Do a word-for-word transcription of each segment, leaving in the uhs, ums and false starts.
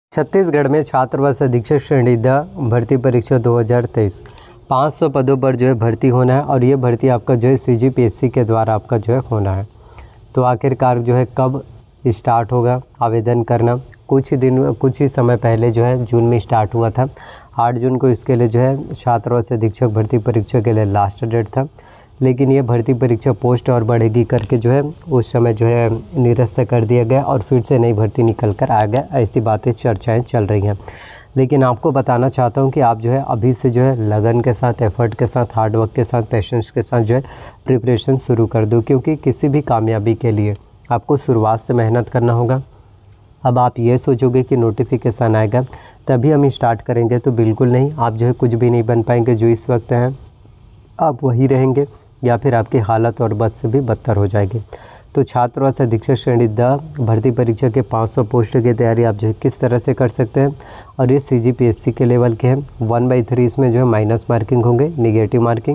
छत्तीसगढ़ में छात्रावास अधीक्षक श्रेणी द भर्ती परीक्षा दो हज़ार तेईस पाँच सौ पदों पर जो है भर्ती होना है और ये भर्ती आपका जो है सीजीपीएससी के द्वारा आपका जो है होना है। तो आखिरकार जो है कब स्टार्ट होगा आवेदन करना, कुछ ही दिन कुछ ही समय पहले जो है जून में स्टार्ट हुआ था। आठ जून को इसके लिए जो है छात्रावास अधीक्षक भर्ती परीक्षा के लिए लास्ट डेट था, लेकिन ये भर्ती परीक्षा पोस्ट और बढ़ेगी करके जो है उस समय जो है निरस्त कर दिया गया और फिर से नई भर्ती निकल कर आ गया। ऐसी बातें चर्चाएं चल रही हैं, लेकिन आपको बताना चाहता हूं कि आप जो है अभी से जो है लगन के साथ, एफर्ट के साथ, हार्डवर्क के साथ, पेशेंस के साथ जो है प्रिपरेशन शुरू कर दो, क्योंकि किसी भी कामयाबी के लिए आपको शुरुआत से मेहनत करना होगा। अब आप ये सोचोगे कि नोटिफिकेशन आएगा तभी हम स्टार्ट करेंगे, तो बिल्कुल नहीं। आप जो है कुछ भी नहीं बन पाएंगे जो इस वक्त हैं, आप वही रहेंगे या फिर आपकी हालत और बद से भी बदतर हो जाएगी। तो छात्रावास अधीक्षक श्रेणी द भर्ती परीक्षा के पाँच सौ पोस्ट की तैयारी आप जो है किस तरह से कर सकते हैं, और ये सीजीपीएससी के लेवल के हैं। वन बाई थ्री इसमें जो है माइनस मार्किंग होंगे, निगेटिव मार्किंग,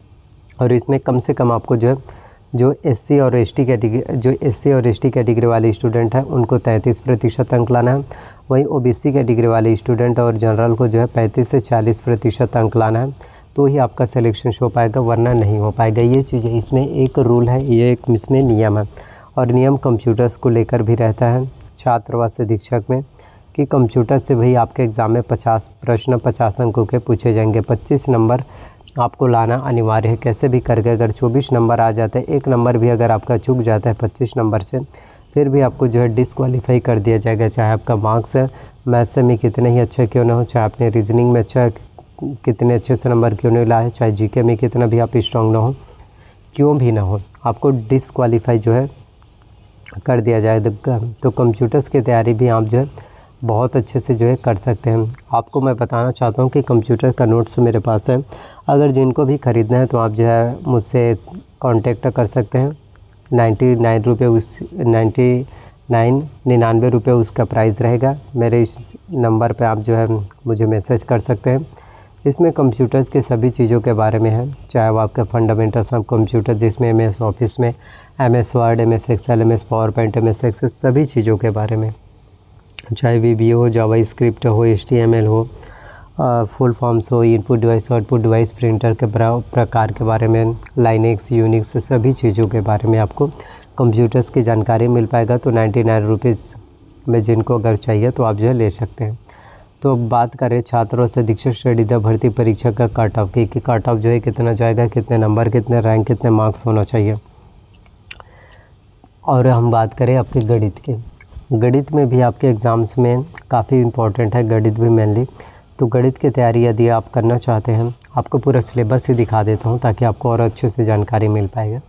और इसमें कम से कम आपको जो है जो एससी और एसटी कैटेगरी जो एससी और एसटी कैटेगरी वाले स्टूडेंट हैं उनको तैंतीस प्रतिशत अंक लाना है। वहीं ओबीसी कैटेगरी वाले स्टूडेंट और जनरल को जो है पैंतीस से चालीस प्रतिशत अंक लाना है, तो ही आपका सिलेक्शन हो पाएगा, वरना नहीं हो पाएगा। ये चीज़ें इसमें एक रूल है, ये एक इसमें नियम है, और नियम कंप्यूटर्स को लेकर भी रहता है छात्रावास अधीक्षक में कि कंप्यूटर से भाई आपके एग्ज़ाम में पचास प्रश्न पचास अंकों के पूछे जाएंगे। पच्चीस नंबर आपको लाना अनिवार्य है कैसे भी करके। अगर चौबीस नंबर आ जाता है, एक नंबर भी अगर आपका चूक जाता है पच्चीस नंबर से, फिर भी आपको जो है डिसक्वालीफाई कर दिया जाएगा, चाहे आपका मार्क्स मैथ्स में कितने ही अच्छा क्यों ना हो, चाहे आपने रीजनिंग में अच्छा कितने अच्छे से नंबर क्यों नहीं लाए, चाहे जीके में कितना भी आप स्ट्रॉन्ग ना हो, क्यों भी ना हो, आपको डिसक्वालीफाई जो है कर दिया जाएगा। तो कंप्यूटर्स की तैयारी भी आप जो है बहुत अच्छे से जो है कर सकते हैं। आपको मैं बताना चाहता हूँ कि कंप्यूटर का नोट्स मेरे पास है, अगर जिनको भी ख़रीदना है तो आप जो है मुझसे कांटेक्ट कर सकते हैं। नाइन्टी नाइन रुपये उस नाइन्टी नाइन निन्यानवे रुपये उसका प्राइस रहेगा। मेरे इस नंबर पे आप जो है मुझे मैसेज कर सकते हैं। इसमें कंप्यूटर्स के सभी चीज़ों के बारे में है, चाहे वो आपका फंडामेंटल्स ऑफ कंप्यूटर जिसमें एम एस ऑफिस में M S Word, M S Excel, M S PowerPoint, M S Access, सभी चीज़ों के बारे में, चाहे वी बी हो, जावा स्क्रिप्ट हो, एच टी एम एल हो, फुल फॉर्म्स हो, input device, output device, printer के प्रकार के बारे में, लाइनेक्स, यूनिक्स, सभी चीज़ों के बारे में आपको कंप्यूटर्स की जानकारी मिल पाएगा। तो नाइन्टी नाइन रुपीज़ में जिनको अगर चाहिए तो आप जो है ले सकते हैं। तो अब बात करें छात्रावास अधीक्षक श्रेणी द भर्ती परीक्षा का कट ऑफ की कि कट ऑफ जो है कितना जाएगा, कितने नंबर, कितने रैंक, कितने मार्क्स होना चाहिए। और हम बात करें आपके गणित के, गणित में भी आपके एग्ज़ाम्स में काफ़ी इम्पोर्टेंट है गणित भी मेनली। तो गणित की तैयारी यदि आप करना चाहते हैं, आपको पूरा सिलेबस ही दिखा देता हूँ ताकि आपको और अच्छे से जानकारी मिल पाएगा,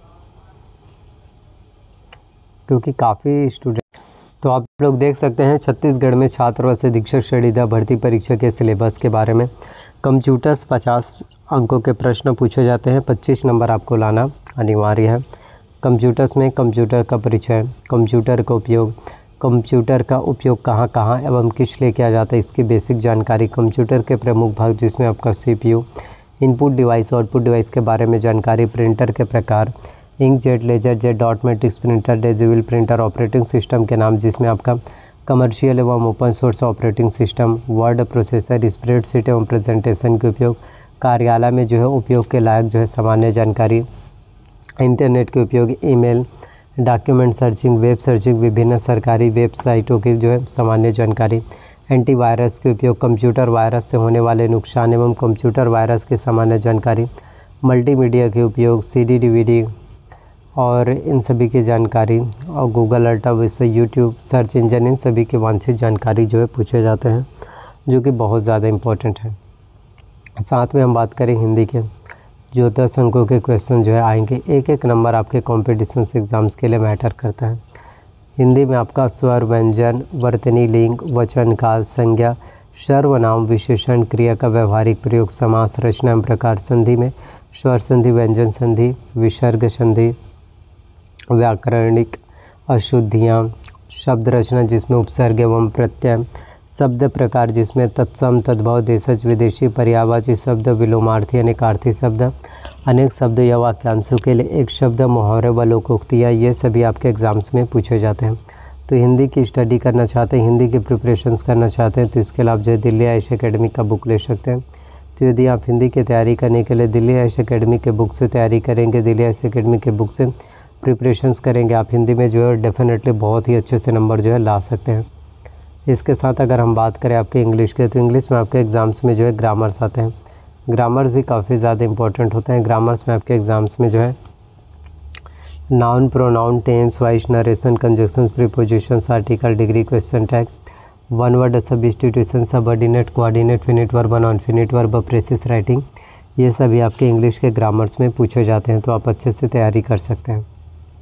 क्योंकि काफ़ी स्टूडेंट। तो आप लोग देख सकते हैं छत्तीसगढ़ में छात्रावास अधीक्षक श्रेणी द भर्ती परीक्षा के सिलेबस के बारे में। कंप्यूटर्स पचास अंकों के प्रश्न पूछे जाते हैं, पच्चीस नंबर आपको लाना अनिवार्य है। कंप्यूटर्स में कंप्यूटर का परिचय, कंप्यूटर का उपयोग, कंप्यूटर का उपयोग कहाँ कहाँ एवं किस लिए किया जाता है, इसकी बेसिक जानकारी, कंप्यूटर के प्रमुख भाग जिसमें आपका CPU, input device, output device के बारे में जानकारी, प्रिंटर के प्रकार, inkjet, laser jet, dot matrix printer, digital printer, operating system के नाम जिसमें आपका कमर्शियल एवं open source operating system, word processor, spreadsheet एवं प्रेजेंटेशन के उपयोग, कार्यालय में जो है उपयोग के लायक जो है सामान्य जानकारी, इंटरनेट के उपयोग, email, document searching, web searching, विभिन्न सरकारी वेबसाइटों की जो है सामान्य जानकारी, एंटीवायरस के उपयोग, कंप्यूटर वायरस से होने वाले नुकसान एवं कंप्यूटर वायरस की सामान्य जानकारी, मल्टीमीडिया के उपयोग, सीडी, डीवीडी और इन सभी की जानकारी, और गूगल अल्ट्रा विषय, यूट्यूब, सर्च इंजन, इन सभी की वांछित जानकारी जो है पूछे जाते हैं, जो कि बहुत ज़्यादा इम्पोर्टेंट है। साथ में हम बात करें हिंदी के, जो दस अंकों के क्वेश्चन जो है आएंगे, एक एक नंबर आपके कॉम्पिटिशन एग्ज़ाम्स के लिए मैटर करता है। हिंदी में आपका स्वर, व्यंजन, वर्तनी, लिंग, वचन काल, संज्ञा, सर्वनाम, विशेषण, क्रिया का व्यवहारिक प्रयोग, समास, रचना प्रकार, संधि में स्वर संधि, व्यंजन संधि, विसर्ग संधि, व्याकरणिक अशुद्धियाँ, शब्द रचना जिसमें उपसर्ग एवं प्रत्यय, शब्द प्रकार जिसमें तत्सम, तद्भव, देशज, विदेशी, पर्यायवाची शब्द, विलोमार्थी, अनेकार्थी शब्द, अनेक शब्द या वाक्यांशों के लिए एक शब्द, मुहावरे व लोकोक्तियाँ, ये सभी आपके एग्ज़ाम्स में पूछे जाते हैं। तो हिंदी की स्टडी करना चाहते हैं, हिंदी की प्रिपरेशंस करना चाहते हैं, तो इसके लिए आप जो है दिल्ली आयुष एकेडमी का बुक ले सकते हैं। तो यदि आप हिंदी की तैयारी करने के लिए दिल्ली आयुष एकेडमी के बुक से तैयारी करेंगे, दिल्ली आयुष एकेडमी के बुक से प्रिपरेशंस करेंगे, आप हिंदी में जो है डेफिनेटली बहुत ही अच्छे से नंबर जो है ला सकते हैं। इसके साथ अगर हम बात करें आपके इंग्लिश के, तो इंग्लिश में आपके एग्ज़ाम्स में जो है ग्रामर्स आते हैं। ग्रामर्स भी काफ़ी ज़्यादा इंपॉर्टेंट होते हैं। ग्रामर्स में आपके एग्ज़ाम्स में जो है noun, pronoun, tense, voice, narration, conjunctions, prepositions, article, degree, question tag, one word substitution, subordinate, coordinate, finite verb, non finite verb, precis writing, ये सभी आपके इंग्लिश के ग्रामर्स में पूछे जाते हैं। तो आप अच्छे से तैयारी कर सकते हैं।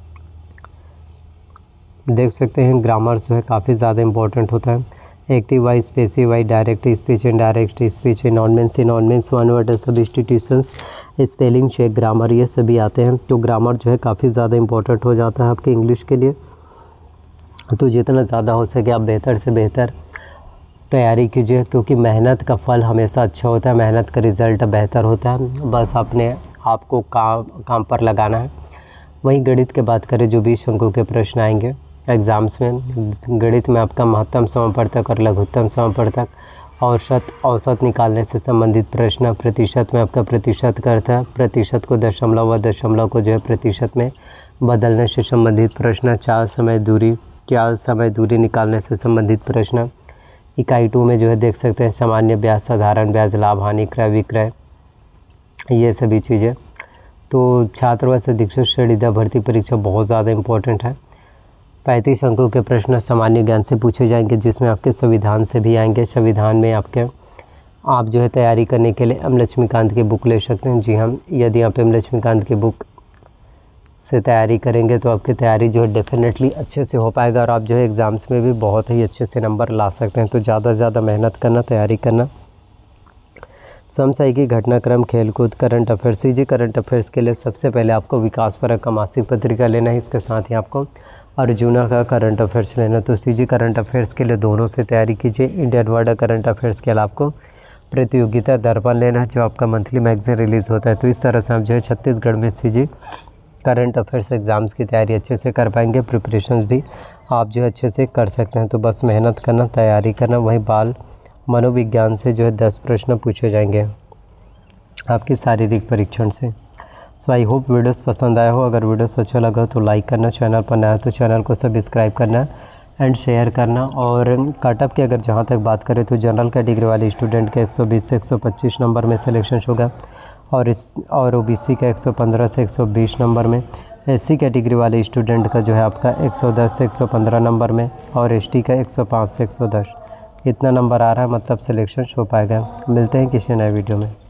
देख सकते हैं ग्रामर्स जो है काफ़ी ज़्यादा इंपॉर्टेंट होता है। Active voice, passive voice, direct speech, indirect speech, नॉनमेंस, नॉनमेंस, one word substitutions, spelling check, grammar, ये सभी आते हैं। तो ग्रामर जो है काफ़ी ज़्यादा इंपॉर्टेंट हो जाता है आपके इंग्लिश के लिए। तो जितना ज़्यादा हो सके आप बेहतर से बेहतर तैयारी कीजिए, क्योंकि मेहनत का फल हमेशा अच्छा होता है, मेहनत का रिज़ल्ट बेहतर होता है। बस अपने आपको काम काम पर लगाना है। वहीं गणित की बात करें, जो बीस अंकों के प्रश्न आएंगे एग्ज़ाम्स में, गणित में आपका महत्तम समापवर्तक और लघुत्तम समापवर्तक, औसत औसत निकालने से संबंधित प्रश्न, प्रतिशत में आपका प्रतिशत का अर्थ है प्रतिशत को दशमलव व दशमलव को जो है प्रतिशत में बदलने से संबंधित प्रश्न, चाल समय दूरी, चाल समय दूरी निकालने से संबंधित प्रश्न, इकाई टू में जो है देख सकते हैं सामान्य ब्याज, साधारण ब्याज, लाभ हानि, क्रय विक्रय, ये सभी चीज़ें। तो छात्रावास अधीक्षक श्रेणीदा भर्ती परीक्षा बहुत ज़्यादा इंपॉर्टेंट है। पैंतीस अंकों के प्रश्न सामान्य ज्ञान से पूछे जाएंगे, जिसमें आपके संविधान से भी आएंगे। संविधान में आपके आप जो है तैयारी करने के लिए एम लक्ष्मीकांत की बुक ले सकते हैं। जी हाँ, यदि आप एम लक्ष्मीकांत की बुक से तैयारी करेंगे तो आपकी तैयारी जो है डेफिनेटली अच्छे से हो पाएगा और आप जो है एग्ज़ाम्स में भी बहुत ही अच्छे से नंबर ला सकते हैं। तो ज़्यादा से ज़्यादा मेहनत करना, तैयारी करना। समसामयिकी, घटनाक्रम, खेलकूद, current affairs. CG current affairs के लिए सबसे पहले आपको विकास परक का मासिक पत्रिका लेना है, इसके साथ ही आपको अर्जुना का करंट अफेयर्स लेना। तो सीजी करंट अफेयर्स के लिए दोनों से तैयारी कीजिए। इंडियन वर्ल्ड करंट अफेयर्स के लिए आपको प्रतियोगिता दर्पण लेना है, जो आपका मंथली मैगजीन रिलीज़ होता है। तो इस तरह से आप जो है छत्तीसगढ़ में सीजी करंट अफेयर्स एग्ज़ाम्स की तैयारी अच्छे से कर पाएंगे। प्रिपरेशंस भी आप जो है अच्छे से कर सकते हैं। तो बस मेहनत करना, तैयारी करना। वहीं बाल मनोविज्ञान से जो है दस प्रश्न पूछे जाएंगे आपकी शारीरिक परीक्षण से। सो आई होप वीडियोस पसंद आया हो। अगर वीडियोस अच्छा लगा तो लाइक करना, चैनल पर नया है तो चैनल को सब्सक्राइब करना एंड शेयर करना। और कटअप की अगर जहाँ तक बात करें तो जनरल कैटेगरी वाले स्टूडेंट के एक सौ बीस से एक सौ पच्चीस नंबर में सिलेक्शन होगा और इस और ओबीसी का एक सौ पंद्रह से एक सौ बीस नंबर में, एससी कैटेगरी वाले स्टूडेंट का जो है आपका एक सौ दस से एक सौ पंद्रह नंबर में और एसटी का एक सौ पाँच से एक सौ दस, इतना नंबर आ रहा है, मतलब सिलेक्शन हो पाएगा। मिलते हैं किसी नए वीडियो में।